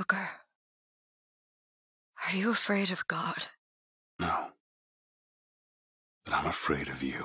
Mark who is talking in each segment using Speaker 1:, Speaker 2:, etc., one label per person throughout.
Speaker 1: Booker, are you afraid of God?
Speaker 2: No. But I'm afraid of you.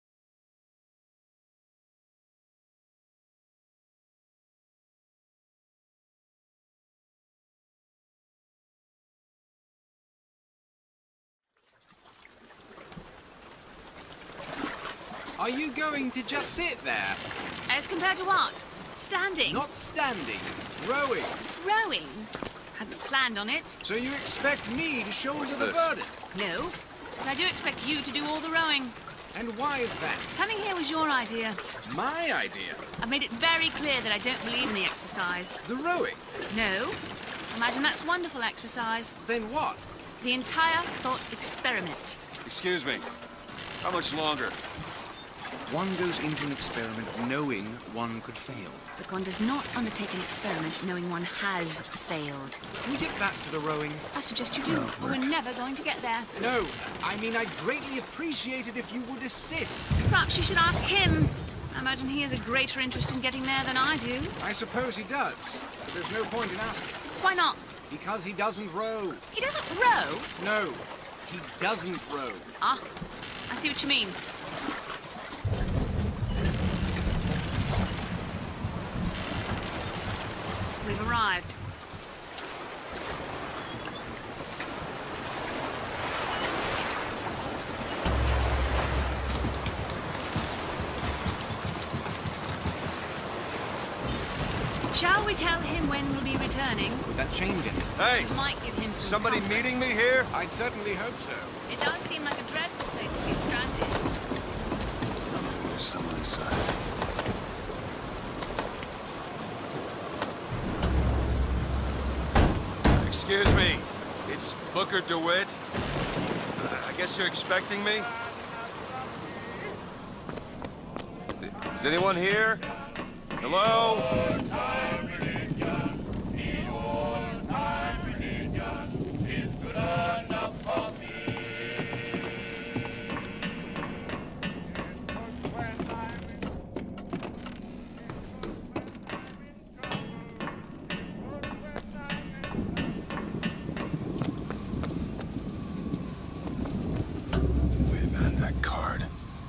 Speaker 3: Are you going to just sit there?
Speaker 4: As compared to what? Standing?
Speaker 3: Not standing, rowing.
Speaker 4: Rowing? Hadn't planned on it.
Speaker 3: So you expect me to shoulder the
Speaker 2: this?
Speaker 3: burden?
Speaker 4: No. But I do expect you to do all the rowing.
Speaker 3: And why is that?
Speaker 4: Coming here was your idea.
Speaker 3: My idea?
Speaker 4: I've made it very clear that I don't believe in the exercise.
Speaker 3: The rowing?
Speaker 4: No. Imagine that's wonderful exercise.
Speaker 3: Then what?
Speaker 4: The entire thought experiment.
Speaker 2: Excuse me. How much longer?
Speaker 3: One goes into an experiment knowing one could fail.
Speaker 4: But one does not undertake an experiment knowing one has failed.
Speaker 3: Can we get back to the rowing?
Speaker 4: I suggest you do, or we're never going to get there.
Speaker 3: No, I mean I'd greatly appreciate it if you would assist.
Speaker 4: Perhaps you should ask him. I imagine he has a greater interest in getting there than I do.
Speaker 3: I suppose he does, but there's no point in asking.
Speaker 4: Why not?
Speaker 3: Because he doesn't row.
Speaker 4: He doesn't row?
Speaker 3: No, he doesn't row.
Speaker 4: Ah, I see what you mean. We've arrived. Shall we tell him when we'll be returning?
Speaker 3: Would that change anything?
Speaker 2: Hey!
Speaker 4: It might give him some
Speaker 2: Somebody
Speaker 4: comfort.
Speaker 2: meeting me here?
Speaker 3: I'd certainly hope so.
Speaker 4: It does seem like a dreadful place to be stranded.
Speaker 2: There's someone inside. Excuse me. It's Booker DeWitt. I guess you're expecting me? Is anyone here? Hello? Wait a minute, that card.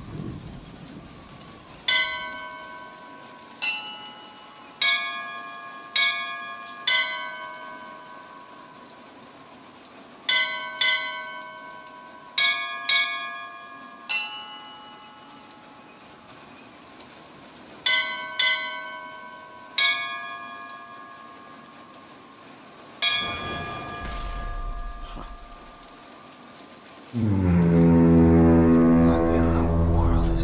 Speaker 2: What in the world is...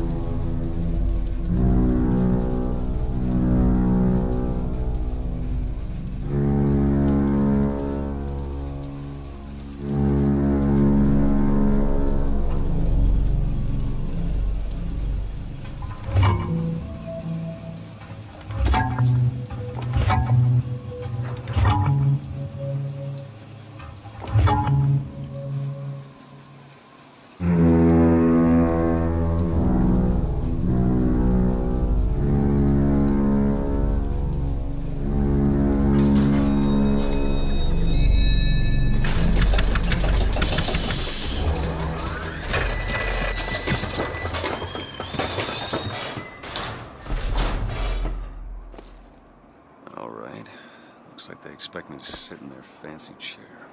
Speaker 2: All right. Looks like they expect me to sit in their fancy chair.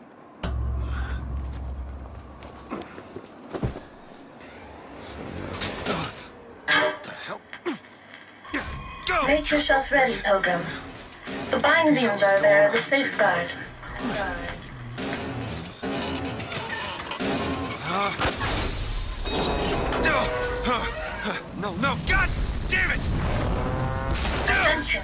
Speaker 2: So, what the hell? Go!
Speaker 5: Make yourself ready, Pilgrim. The bindings are there as a safeguard.
Speaker 2: No, no, God damn it!
Speaker 5: Ascension.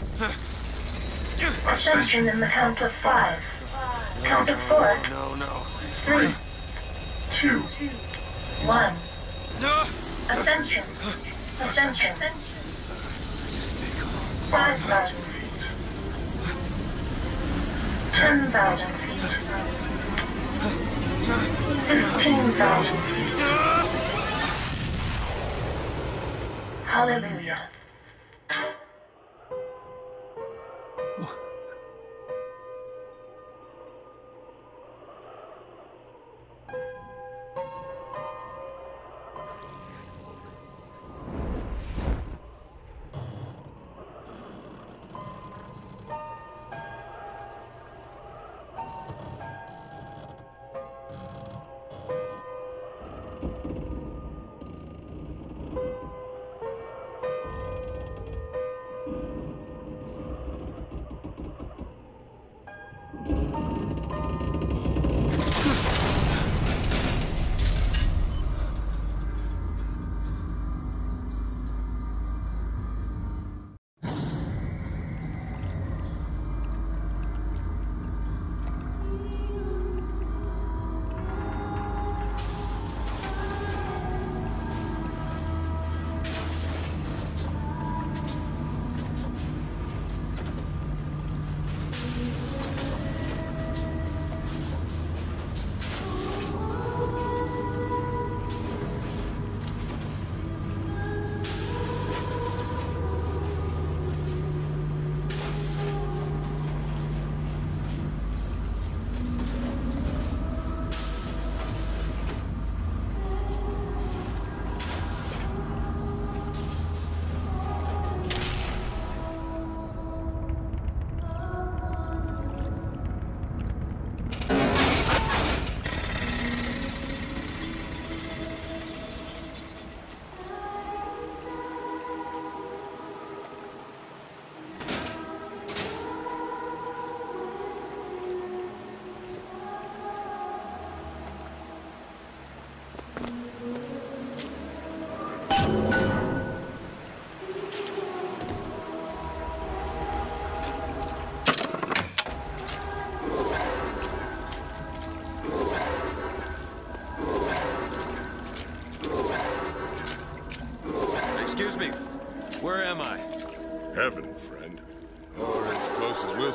Speaker 5: Ascension in the count of 5. Count of 4.
Speaker 2: No.
Speaker 5: 3, 2, 1.
Speaker 2: No!
Speaker 5: Ascension. Ascension.
Speaker 2: Just stay calm.
Speaker 5: 5,000 feet. 10,000 feet. 15,000 feet. Hallelujah.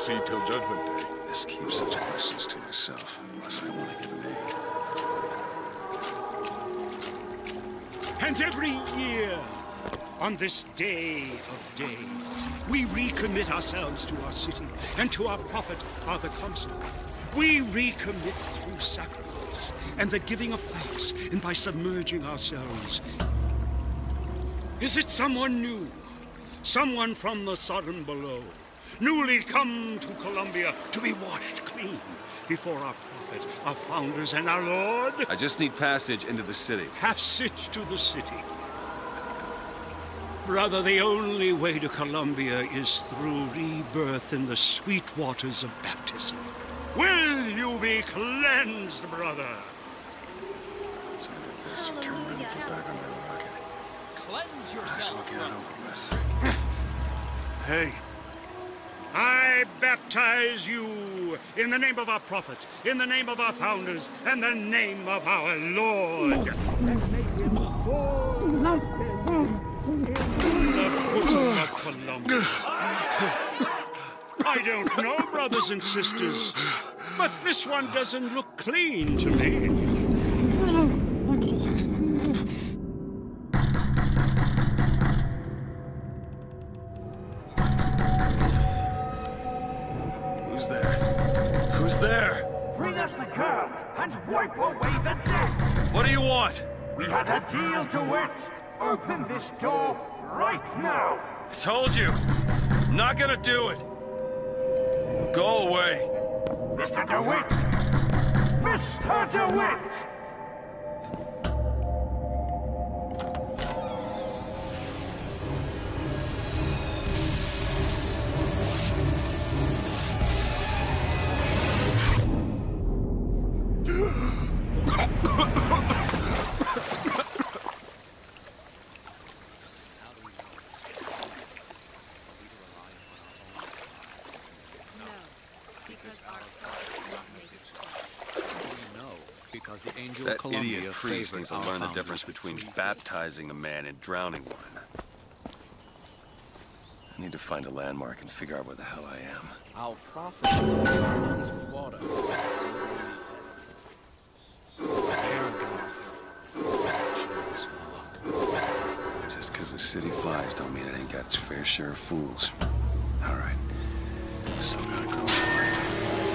Speaker 1: see till Judgment Day.
Speaker 2: Just keep such questions to myself, unless I want to get named.
Speaker 6: And every year, on this day of days, we recommit ourselves to our city and to our prophet, Father Comstock. We recommit through sacrifice and the giving of thanks, and by submerging ourselves. Is it someone new? Someone from the Sodom below, newly come to Columbia to be washed clean before our prophet, our founders, and our Lord?
Speaker 2: I just need passage into the city.
Speaker 6: Passage to the city. Brother, the only way to Columbia is through rebirth in the sweet waters of baptism. Will you be cleansed, brother?
Speaker 2: It's either this or turn around and get back on my rocket.
Speaker 7: Cleanse
Speaker 2: Might as well
Speaker 7: yourself
Speaker 2: get it
Speaker 7: from
Speaker 2: over with.
Speaker 6: Hey. I baptize you in the name of our prophet, in the name of our founders, and the name of our Lord. And make him born in the bosom of Columbia. I don't know, brothers and sisters, but this one doesn't look clean to me.
Speaker 2: Who's there? Who's there?
Speaker 8: Bring us the girl and wipe away the debt.
Speaker 2: What do you want?
Speaker 8: We had a deal to it. Open this door right now.
Speaker 2: I told you. I'm not gonna do it. Go away.
Speaker 8: Mr. DeWitt! Mr. DeWitt!
Speaker 2: That idiot priest needs to learn the difference between baptizing a man and drowning one. I need to find a landmark and figure out where the hell I am.
Speaker 7: Our prophet fills our lungs with water.
Speaker 2: Just because the city flies don't mean it ain't got its fair share of fools. All right. Still gotta go and find it.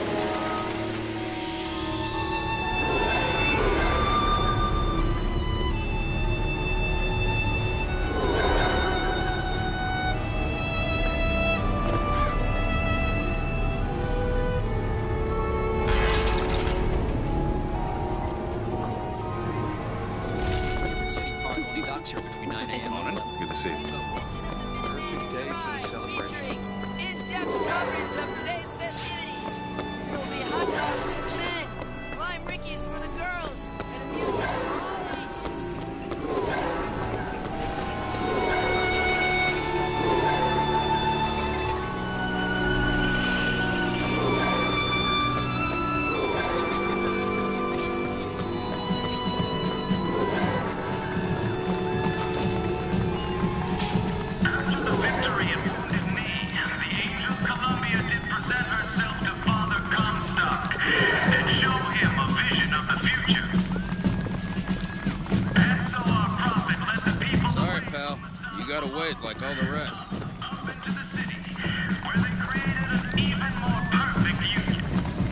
Speaker 2: Perfect day for the celebration.
Speaker 9: In-depth coverage of today's festivities. There will be hot dogs for the men, lime rickies for the girls, and amusements for all ages.
Speaker 7: Gotta wait like all the rest.
Speaker 8: Up into the city, where they created an even more perfect union.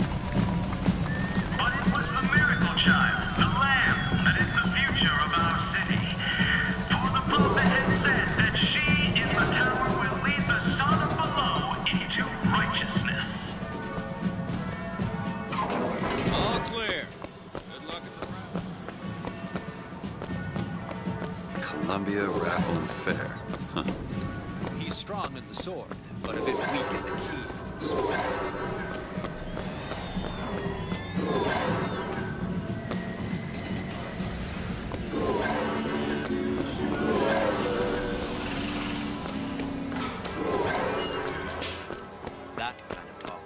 Speaker 8: But it was the miracle child, the lamb, that is the future of our city. For the prophet had said that she in the tower will lead the Sodom below into righteousness.
Speaker 7: All clear. Good luck at the round.
Speaker 2: Columbia Raffle and Fair. Huh.
Speaker 7: He's strong in the sword, but a bit weak at the keys. That kind of talk.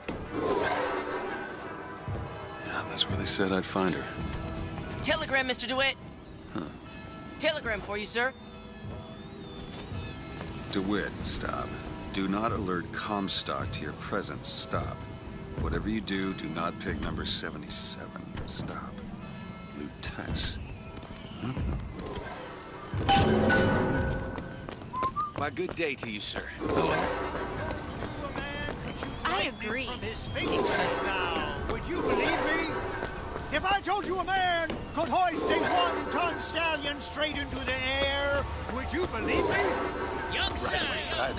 Speaker 2: Yeah, that's where they said I'd find her.
Speaker 9: Telegram, Mr. DeWitt.
Speaker 2: Huh.
Speaker 9: Telegram for you, sir.
Speaker 2: DeWitt, stop. Do not alert Comstock to your presence. Stop. Whatever you do, do not pick number 77. Stop. Lutess.
Speaker 7: Why, good day to you, sir.
Speaker 4: I agree.
Speaker 6: Keep saying now. Would you believe me? If I told you a man could hoist a one-ton stallion straight into the air, would you believe me?
Speaker 9: Young sir,
Speaker 1: The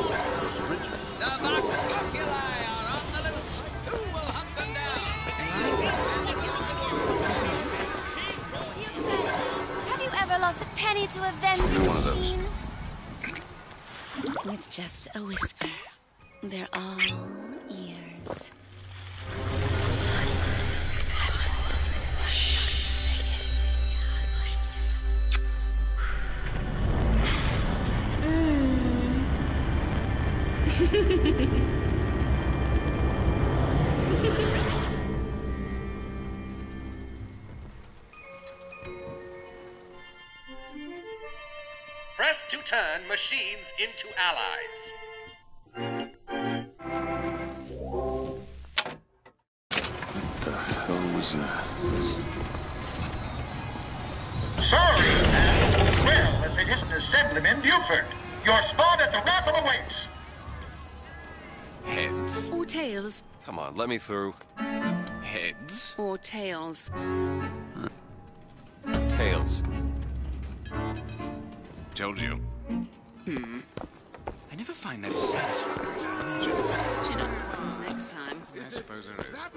Speaker 1: Vox Populi are on the loose. Who will hunt them down?
Speaker 10: Have you ever lost a penny to a vending machine? With just a whisper, they're all ears.
Speaker 8: Press to turn machines into allies.
Speaker 2: What the hell was that?
Speaker 8: Sorry, man. Well, as it isn't assembly in Buford, your spot at the raffle awaits.
Speaker 7: Heads.
Speaker 4: Or tails.
Speaker 7: Come on, let me through. Heads.
Speaker 4: Or tails.
Speaker 7: Tails.
Speaker 3: Told you. I never find that as satisfying as I imagined.
Speaker 4: Chin up buttons next time.
Speaker 3: I suppose it is.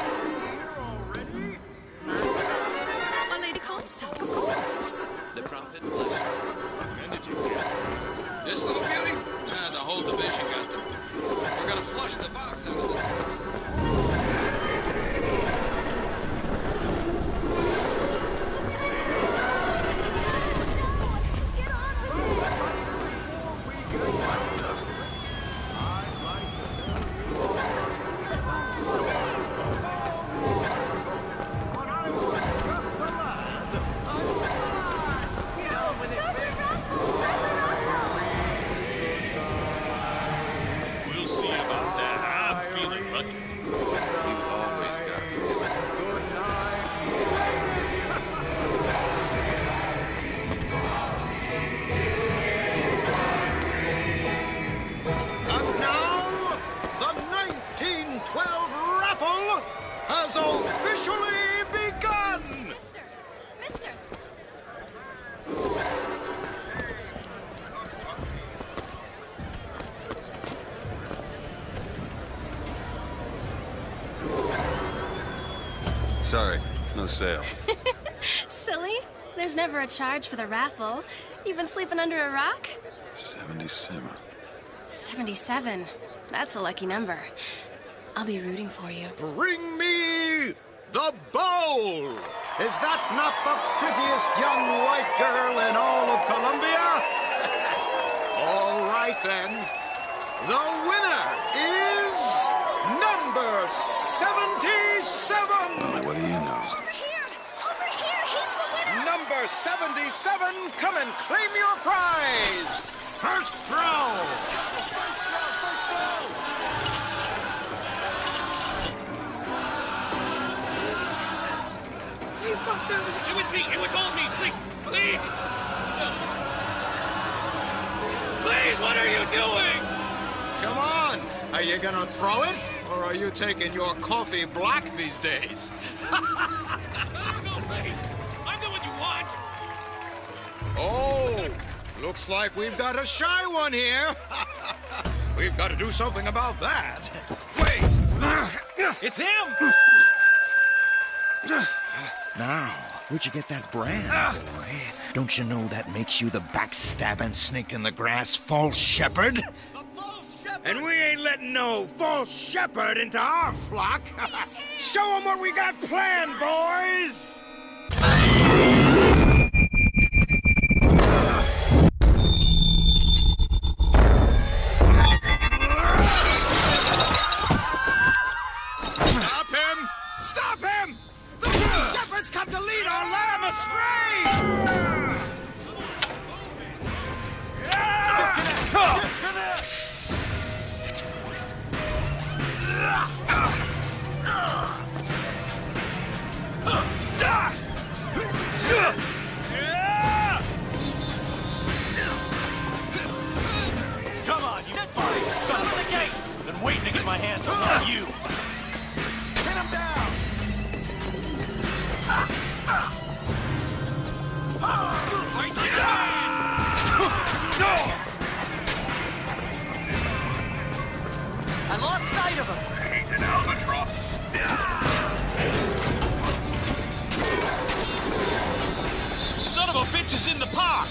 Speaker 10: My Lady Comstock, of course.
Speaker 7: The prophet bless you.
Speaker 1: When did you get it? This little beauty? The whole division got them. We're gonna flush the box out of this.
Speaker 8: We'll see about that. I'm feeling lucky.
Speaker 7: You always got a feeling.
Speaker 6: And now, the 1912 raffle has officially begun!
Speaker 10: Mister!
Speaker 2: Sorry, no sale.
Speaker 10: Silly. There's never a charge for the raffle. You've been sleeping under a rock?
Speaker 2: 77.
Speaker 10: 77. That's a lucky number. I'll be rooting for you.
Speaker 6: Bring me the bowl! Is that not the prettiest young white girl in all of Columbia? All right then. The winner is number 77!
Speaker 2: Well, what do you know?
Speaker 10: Over here! Over here! He's the winner!
Speaker 6: Number 77, come and claim your prize! First throw!
Speaker 8: It was me. It was all me. Please. Please. Please, what are you doing?
Speaker 6: Come on! Are you gonna throw it? Or are you taking your coffee black these days?
Speaker 8: No, please. I'm the one you want.
Speaker 6: Oh, looks like we've got a shy one here. We've got to do something about that. Wait!
Speaker 7: It's him!
Speaker 11: Now, where'd you get that brand, boy? Don't you know that makes you the backstabbing snake in the grass false shepherd?
Speaker 6: And we ain't letting no false shepherd into our flock. Show them what we got planned, boys! Stop him! Stop him! The false shepherd's come to lead our lamb astray! Disconnect!
Speaker 12: is in the park!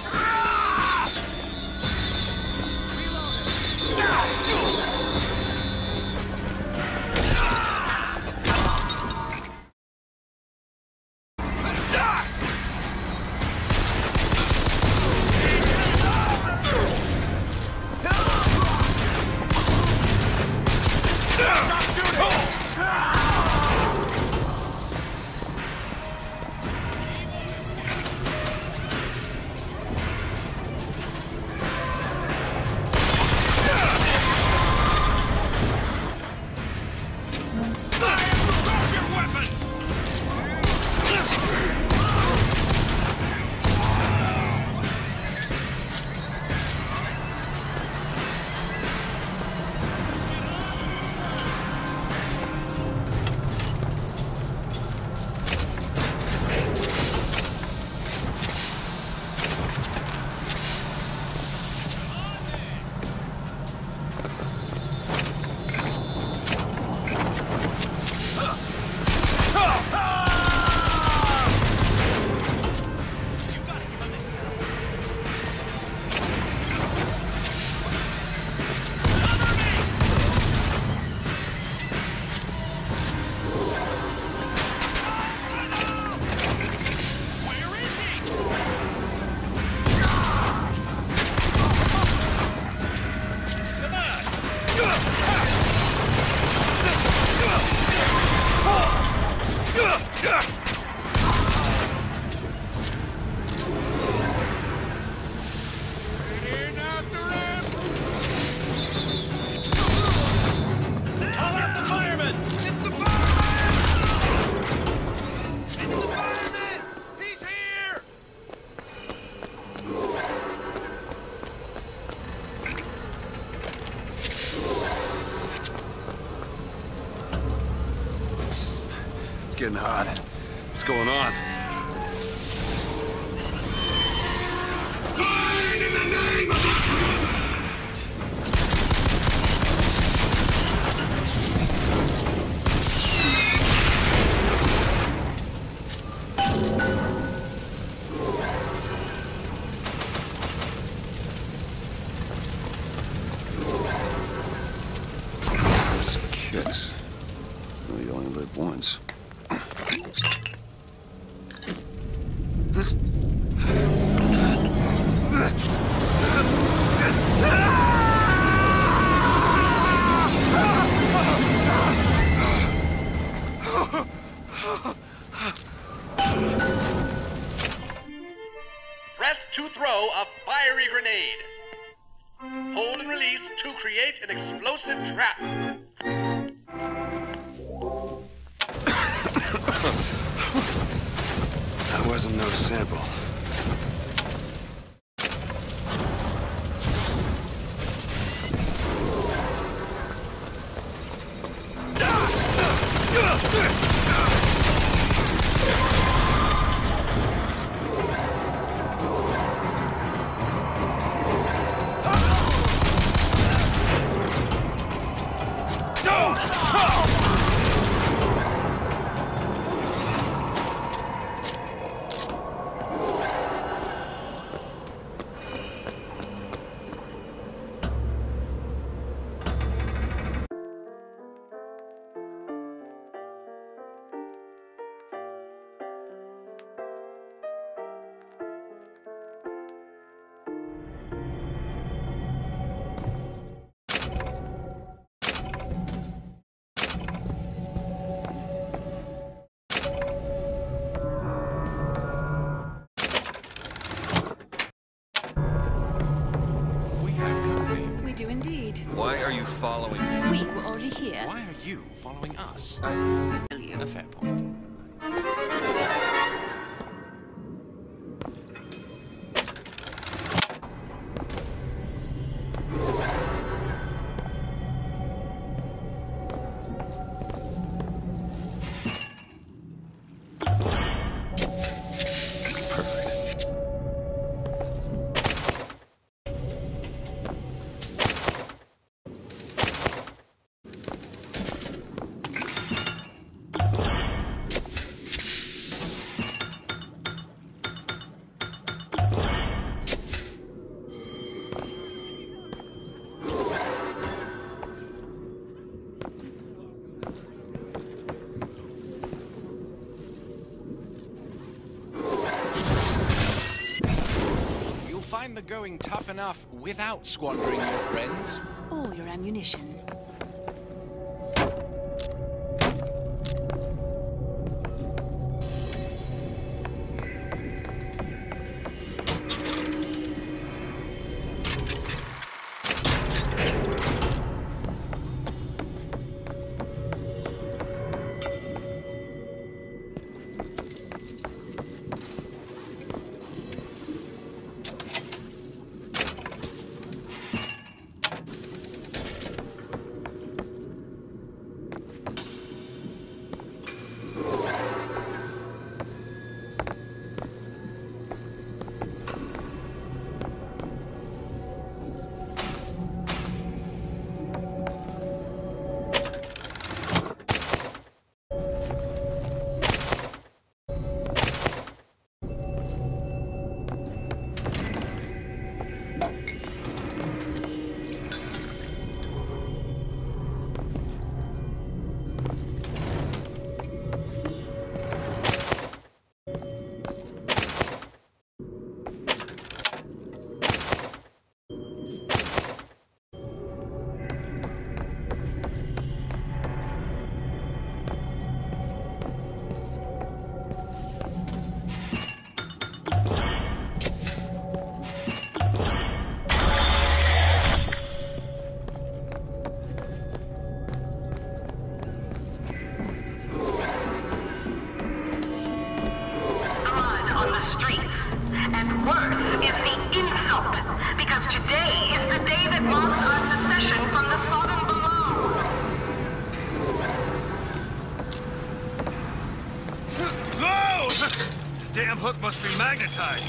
Speaker 2: It's getting hot. What's going on? It's a kiss. We only live once.
Speaker 8: Press to throw a fiery grenade. Hold and release to create an explosive trap.
Speaker 2: That wasn't no sample.
Speaker 7: Why are you following me?
Speaker 4: We were already here.
Speaker 12: Why are you following us?
Speaker 4: You.
Speaker 12: A fair point. find the going tough enough without squandering your friends?
Speaker 4: Or your ammunition.
Speaker 2: Damn hook must be magnetized.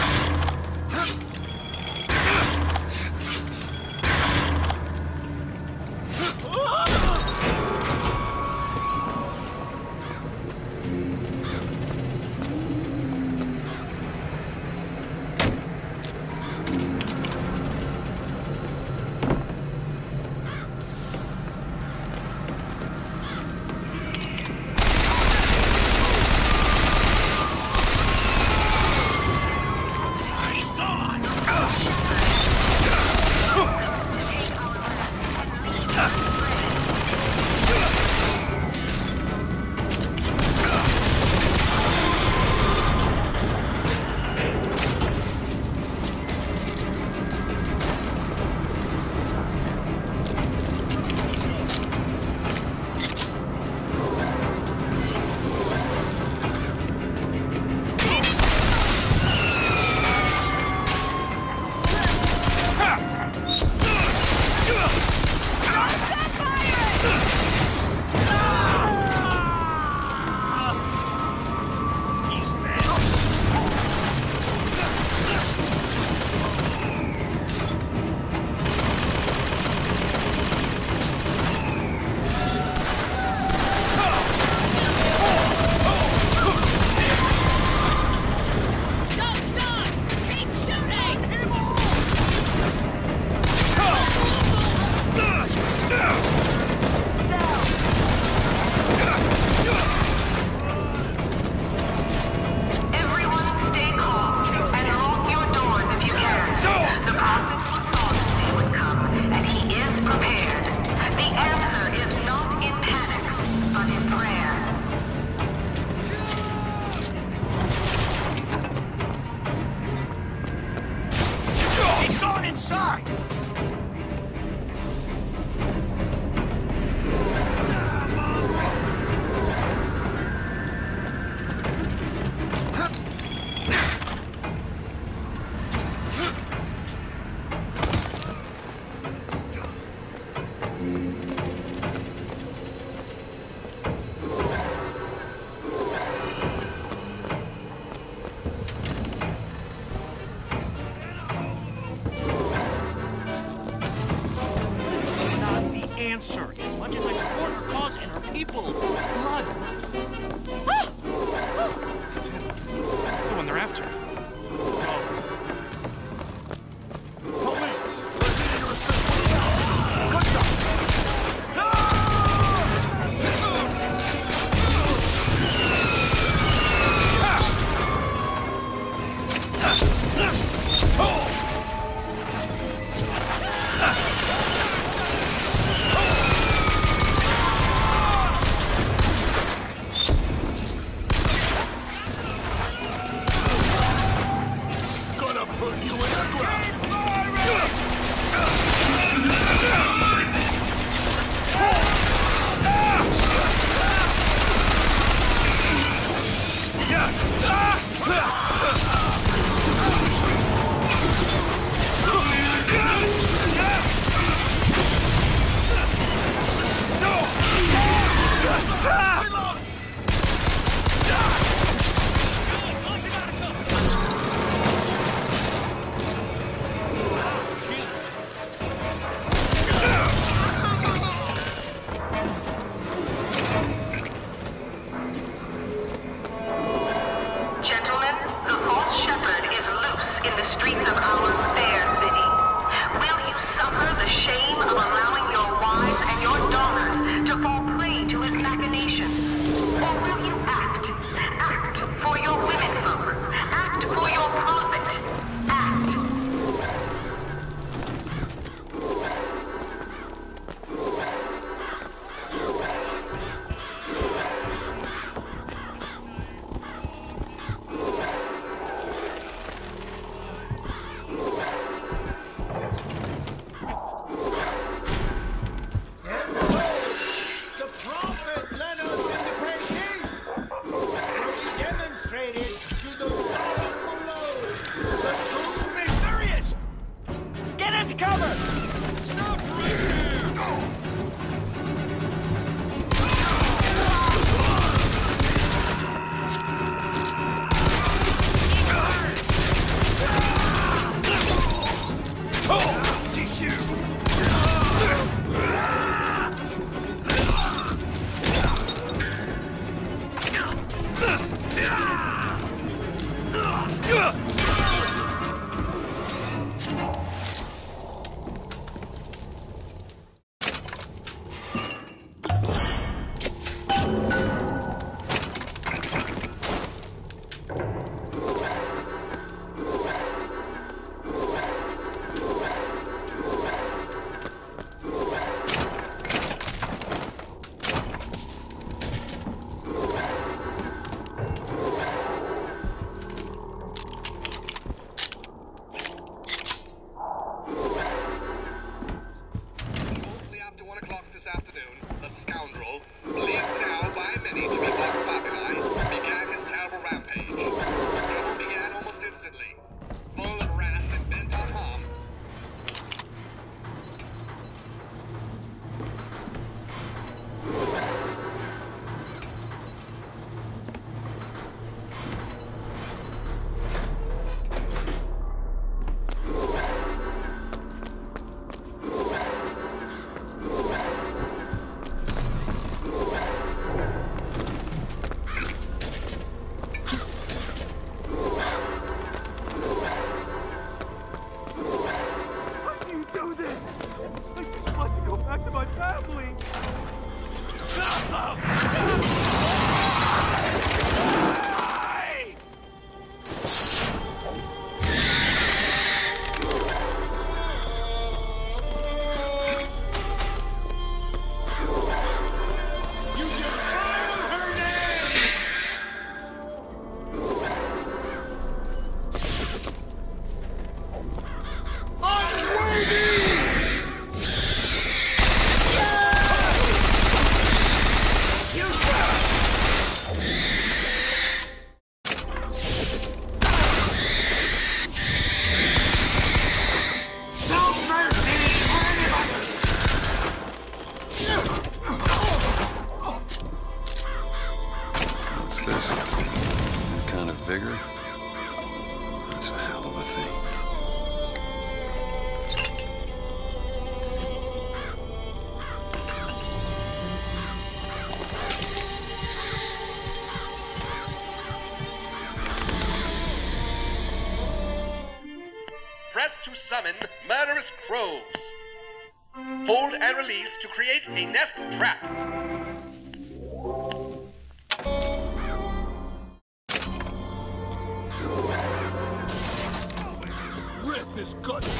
Speaker 13: Answer. As much as I support her cause and her people, blood. Tim, the one they're after.
Speaker 2: Oh!
Speaker 14: and let us in the great gate, where we demonstrated to the solid below the true mysterious.
Speaker 13: Get into cover!
Speaker 14: Stop right there!
Speaker 2: What's this? That kind of vigor? That's a hell of a thing.
Speaker 15: Press to summon murderous crows. Hold and release to create a nest trap.
Speaker 14: Rip his guts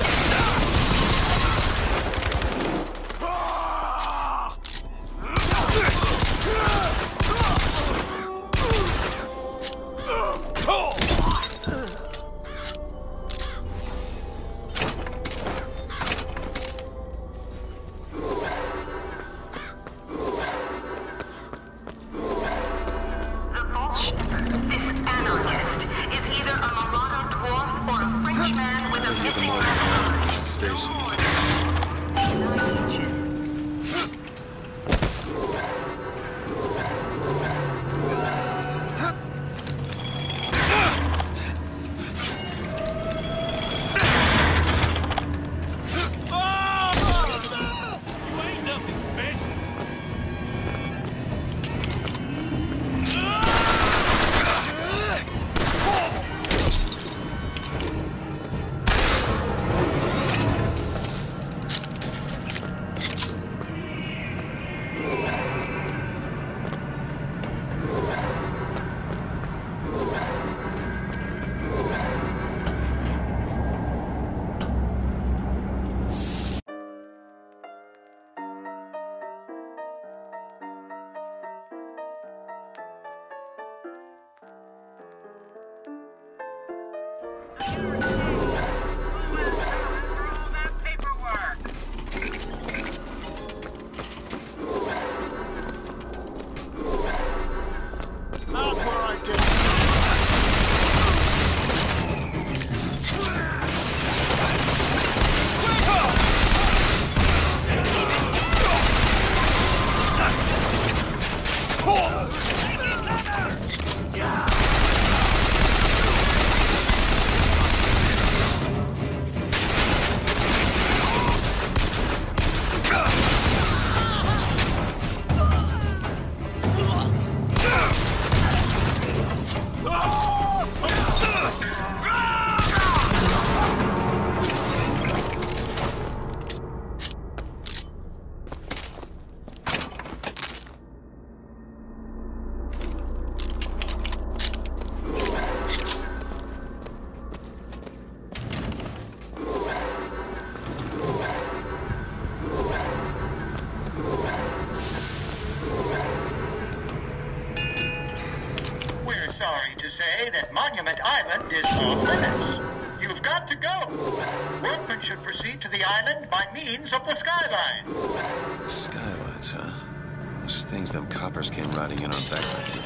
Speaker 14: Monument Island is off limits. You've got to go. Workmen should proceed to the island by means of the skyline.
Speaker 2: The skylines, huh? Those things them coppers came riding in on back then.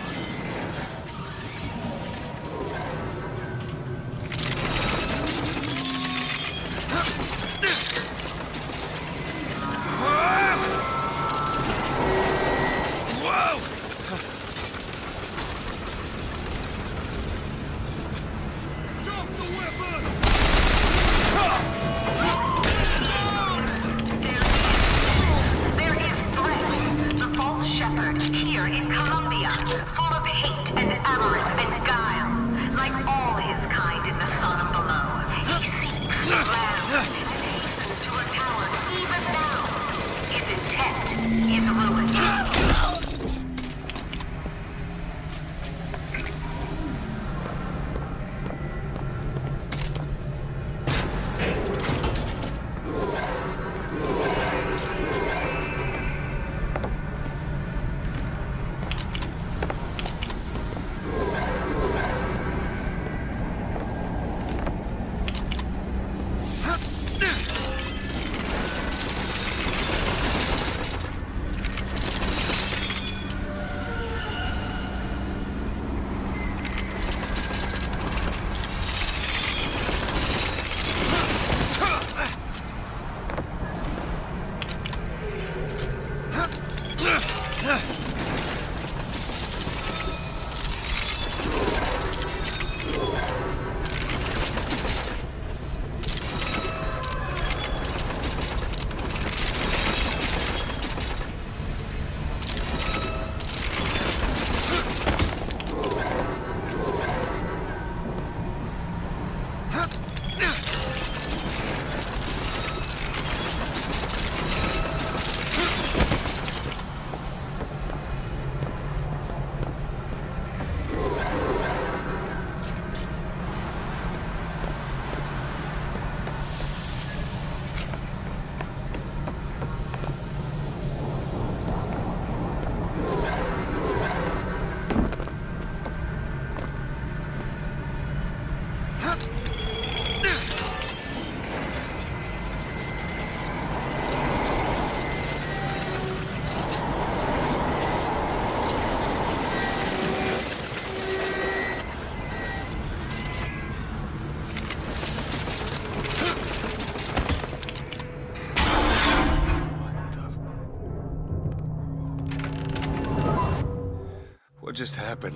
Speaker 2: What just happened?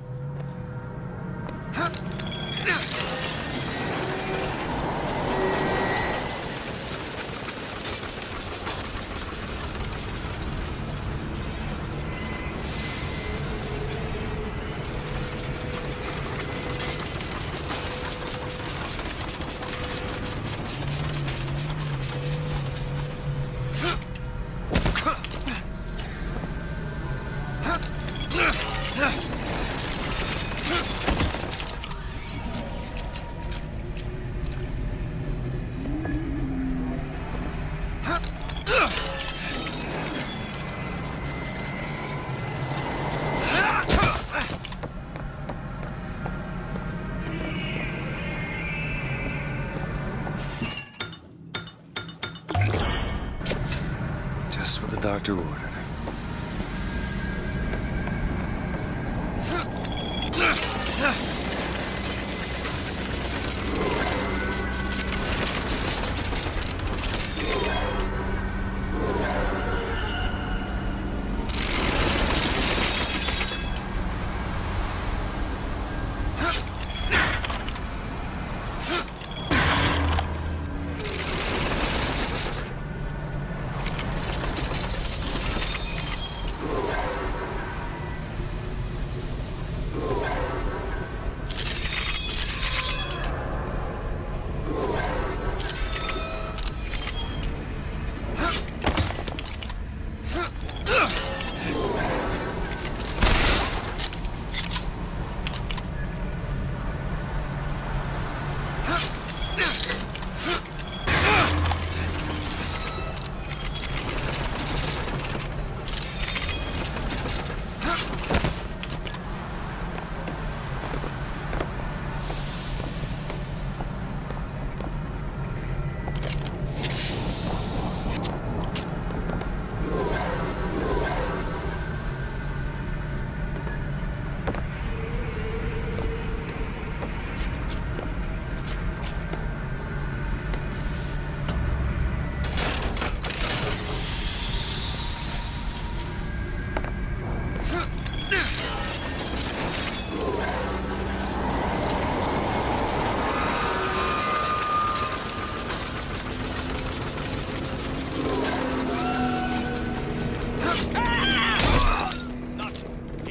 Speaker 2: Just what the doctor ordered.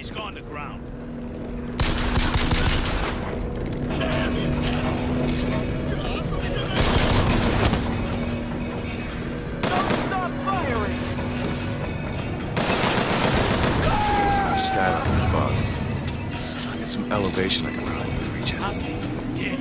Speaker 6: He's gone to ground.
Speaker 14: Don't stop firing!
Speaker 2: There's another skyline above. So I get some elevation, I could probably reach it.
Speaker 14: I see you dead.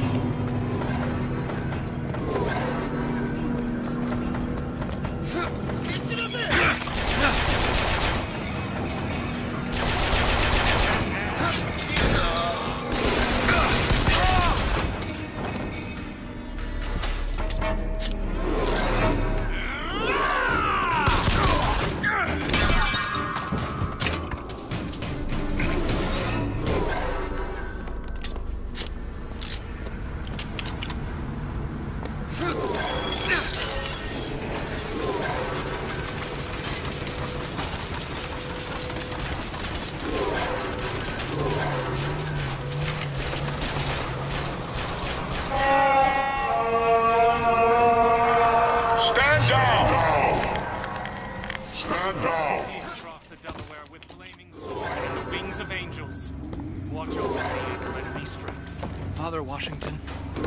Speaker 8: Stand down! Stand down!
Speaker 14: Across the Delaware with flaming sword and the wings of angels. Watch over me and your enemy strength.
Speaker 12: Father Washington?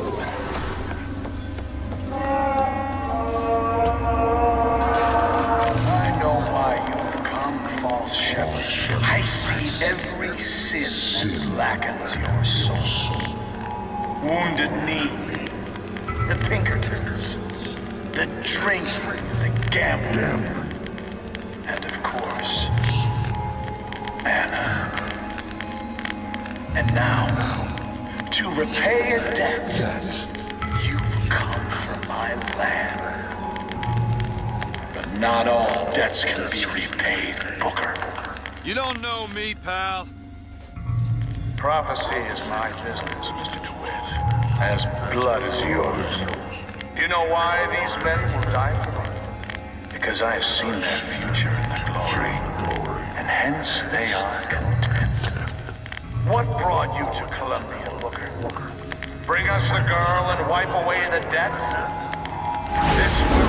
Speaker 16: I know why you've come, false shepherd. I see every sin that blackens your soul. Wounded knee, the Pinkertons, the drinking, the gambling, and of course, Anna. And now, to repay a debt, you've come from my land. But not all debts can be repaid, Booker.
Speaker 2: You don't know me, pal.
Speaker 16: Prophecy is my business, Mr. DeWitt. As blood is yours. Do you know why these men will die for me? Because I have seen their future in the glory, and hence they are content. What brought you to Columbia, Booker? Bring us the girl and wipe away the debt? This will